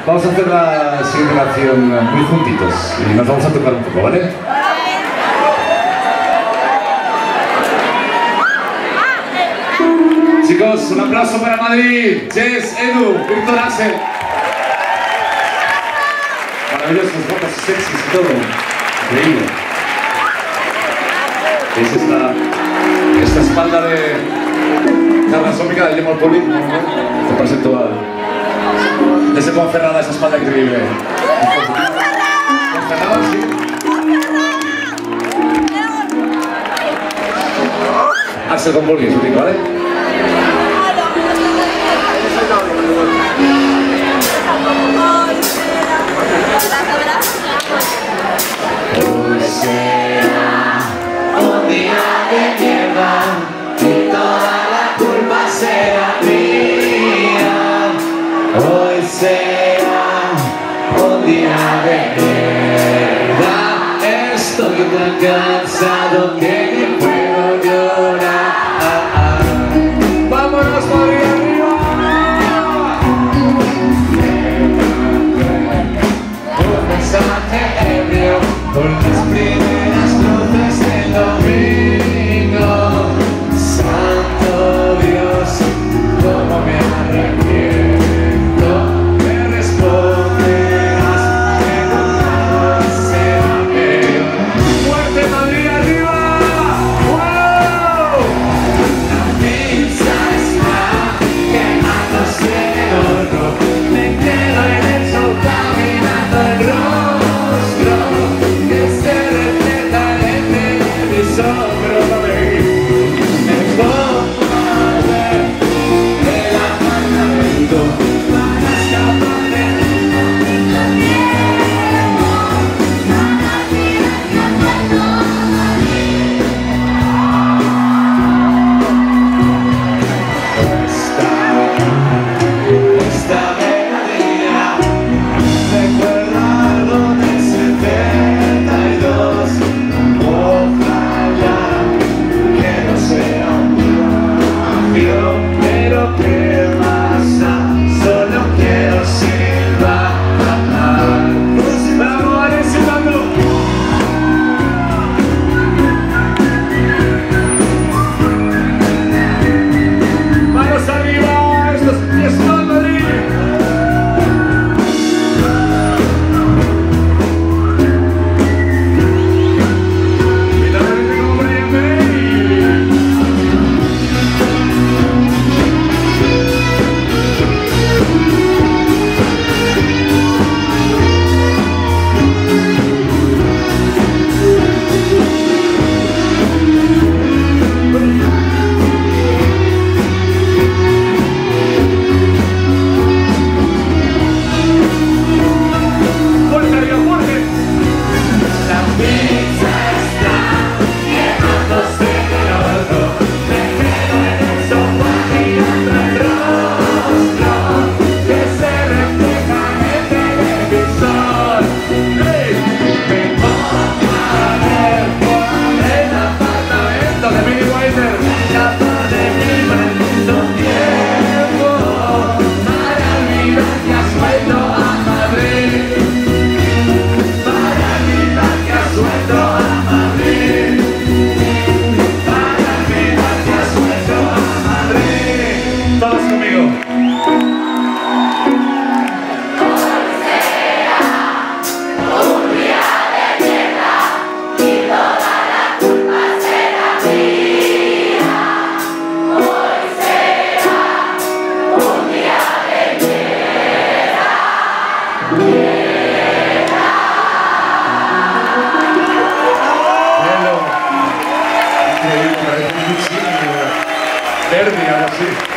Vamos a hacer la siguiente canción muy juntitos y nos vamos a tocar un poco, ¿vale? Chicos, un aplauso para Madrid, Jess, Edu, Víctor Axel. Maravillosos, fotos sexys y todo. Increíble. ¿Veis esta espalda de carne asómica de Lemon Poli? Te presento a... Desde Ponferrada, esa espalda increíble. ¿Ponferrada, sí? Axel con Poli, su tío, ¿vale? Hoy será un día de mierda y toda la culpa será mía. Hoy será un día de mierda. Estoy tan cansado que ni puedo llorar. ¡Vámonos por ahí arriba! Un mensaje ebrio con las primeras luces del domingo. Santo Dios, cómo me arrepiento. Me responderás que nunca será peor. ¡Fuerte Madrid arriba! ¡Wow! La pizza está quemándose el horno. Me quedo en el sofá mirando el rostro que se refleja en el televisor. Pero no me pongo a ver el apartamento para escapar de esta melodía. Recuerda algo del 72. Ojalá que no sea un plagio, pero ¿qué pasa? Solo quiero silbar. ¡Vamos, vale, silbando! ¡Manos arriba! ¡Esto es fiesta en Madrid! Y la gente como Brian May. ¡Fuerte, arriba, fuerte! La pizza está quemándose el horno. Me quedo en el sofá mirando el rostro que se refleja en el televisor. ¡Hey! Me pongo a ver el apartamento de Billy Wilder. Capaz de mi maldito tiempo para olvidar que has vuelto a Madrid. Para olvidar que has vuelto a Madrid. Para olvidar que has vuelto a Madrid. Todos conmigo. Increíble, parece muchísimo. Verde, algo así.